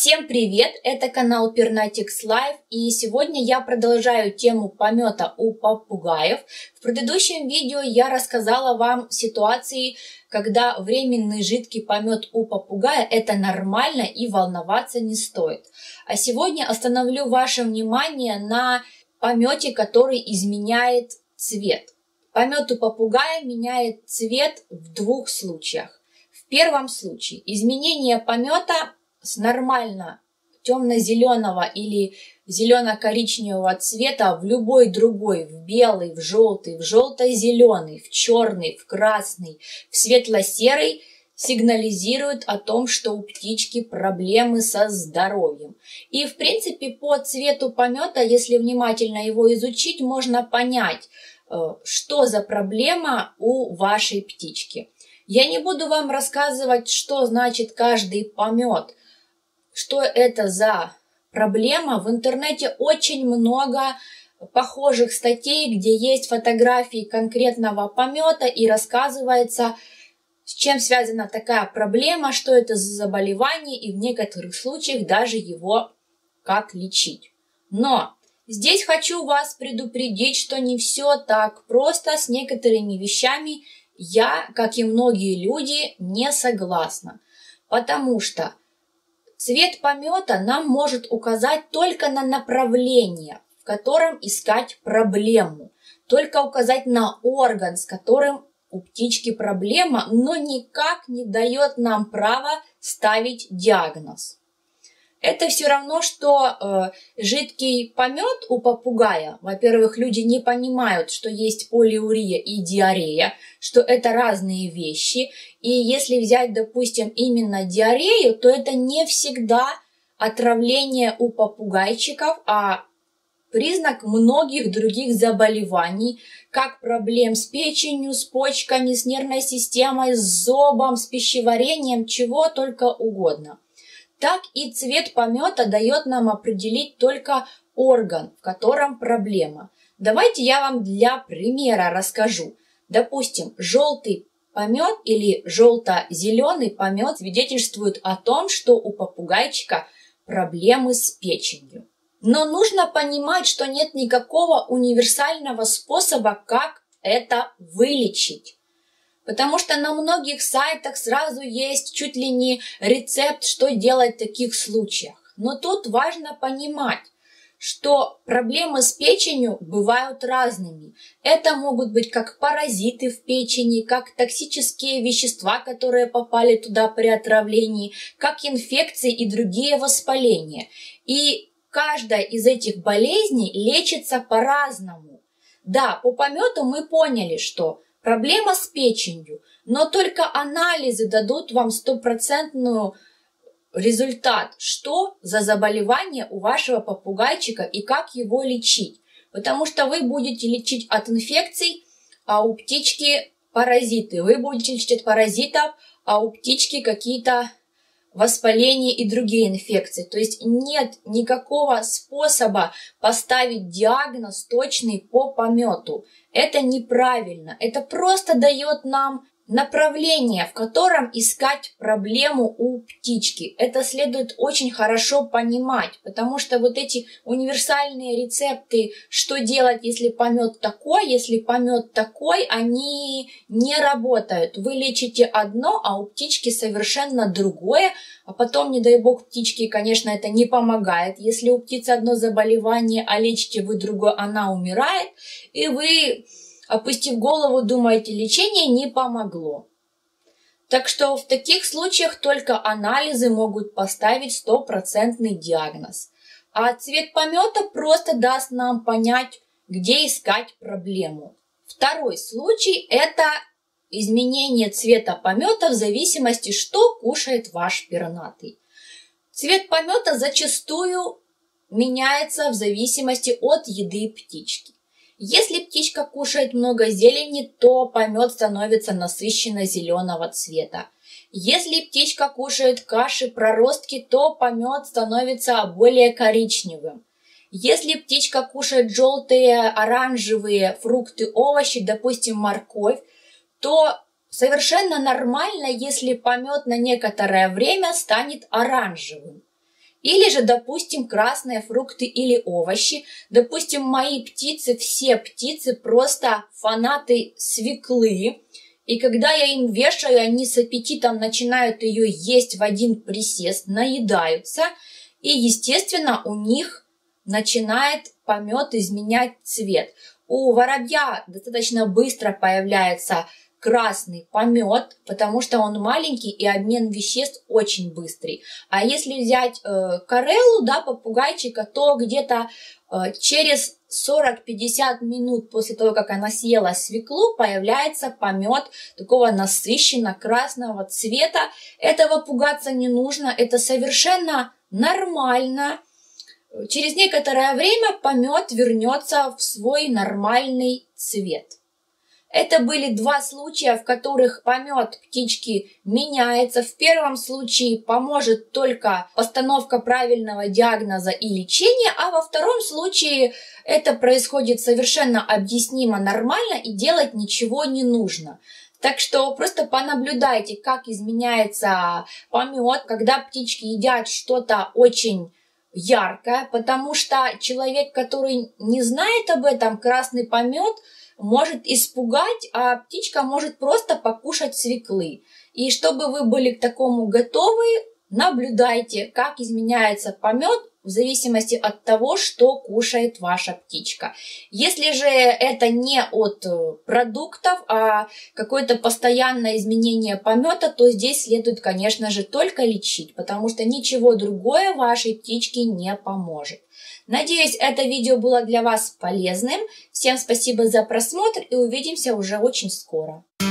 Всем привет! Это канал Pernatics Live, и сегодня я продолжаю тему помета у попугаев. В предыдущем видео я рассказала вам ситуации, когда временный жидкий помет у попугая – это нормально и волноваться не стоит. А сегодня остановлю ваше внимание на помете, который изменяет цвет. Помет у попугая меняет цвет в двух случаях. В первом случае изменение помета с нормально темно-зеленого или зелено-коричневого цвета в любой другой, в белый, в желто-зеленый, в черный, в красный, в светло-серый, сигнализирует о том, что у птички проблемы со здоровьем. И в принципе по цвету помета, если внимательно его изучить, можно понять, что за проблема у вашей птички. Я не буду вам рассказывать, что значит каждый помет, что это за проблема. В интернете очень много похожих статей, где есть фотографии конкретного помета и рассказывается, с чем связана такая проблема, что это за заболевание и в некоторых случаях даже его как лечить. Но здесь хочу вас предупредить, что не все так просто. С некоторыми вещами я, как и многие люди, не согласна, потому что цвет помета нам может указать только на направление, в котором искать проблему, только указать на орган, с которым у птички проблема, но никак не дает нам права ставить диагноз. Это все равно, что жидкий помет у попугая. Во-первых, люди не понимают, что есть полиурия и диарея, что это разные вещи. И если взять, допустим, именно диарею, то это не всегда отравление у попугайчиков, а признак многих других заболеваний, как проблем с печенью, с почками, с нервной системой, с зобом, с пищеварением, чего только угодно. Так и цвет помета дает нам определить только орган, в котором проблема. Давайте я вам для примера расскажу. Допустим, желтый помет или желто-зеленый помет свидетельствует о том, что у попугайчика проблемы с печенью. Но нужно понимать, что нет никакого универсального способа, как это вылечить. Потому что на многих сайтах сразу есть чуть ли не рецепт, что делать в таких случаях. Но тут важно понимать, что проблемы с печенью бывают разными. Это могут быть как паразиты в печени, как токсические вещества, которые попали туда при отравлении, как инфекции и другие воспаления. И каждая из этих болезней лечится по-разному. Да, по помету мы поняли, что проблема с печенью, но только анализы дадут вам стопроцентную результат, что за заболевание у вашего попугайчика и как его лечить. Потому что вы будете лечить от инфекций, а у птички паразиты. Вы будете лечить от паразитов, а у птички какие-то воспаления и другие инфекции. То есть нет никакого способа поставить диагноз точный по помету. Это неправильно. Это просто дает нам направление, в котором искать проблему у птички. Это следует очень хорошо понимать, потому что вот эти универсальные рецепты, что делать, если помет такой, они не работают. Вы лечите одно, а у птички совершенно другое, а потом, не дай бог, птичке, конечно, это не помогает. Если у птицы одно заболевание, а лечите вы другое, она умирает, и вы, опустив голову, думаете, лечение не помогло. Так что в таких случаях только анализы могут поставить стопроцентный диагноз. А цвет помета просто даст нам понять, где искать проблему. Второй случай – это изменение цвета помета в зависимости, что кушает ваш пернатый. Цвет помета зачастую меняется в зависимости от еды птички. Если птичка кушает много зелени, то помет становится насыщенно зеленого цвета. Если птичка кушает каши, проростки, то помет становится более коричневым. Если птичка кушает желтые, оранжевые фрукты, овощи, допустим, морковь, то совершенно нормально, если помет на некоторое время станет оранжевым. Или же, допустим, красные фрукты или овощи. Допустим, мои птицы, все птицы просто фанаты свеклы. И когда я им вешаю, они с аппетитом начинают ее есть в один присест, наедаются. И, естественно, у них начинает помет изменять цвет. У воробья достаточно быстро появляется красный помет, потому что он маленький и обмен веществ очень быстрый. А если взять кореллу, да, попугайчика, то где-то через 40-50 минут после того, как она съела свеклу, появляется помет такого насыщенно красного цвета. Этого пугаться не нужно, это совершенно нормально. Через некоторое время помет вернется в свой нормальный цвет. Это были два случая, в которых помет птички меняется. В первом случае поможет только постановка правильного диагноза и лечения, а во втором случае это происходит совершенно объяснимо, нормально и делать ничего не нужно. Так что просто понаблюдайте, как изменяется помет, когда птички едят что-то очень яркое, потому что человек, который не знает об этом, красный помет может испугать, а птичка может просто покушать свеклы. И чтобы вы были к такому готовы, наблюдайте, как изменяется помет в зависимости от того, что кушает ваша птичка. Если же это не от продуктов, а какое-то постоянное изменение помета, то здесь следует, конечно же, только лечить, потому что ничего другое вашей птичке не поможет. Надеюсь, это видео было для вас полезным. Всем спасибо за просмотр и увидимся уже очень скоро.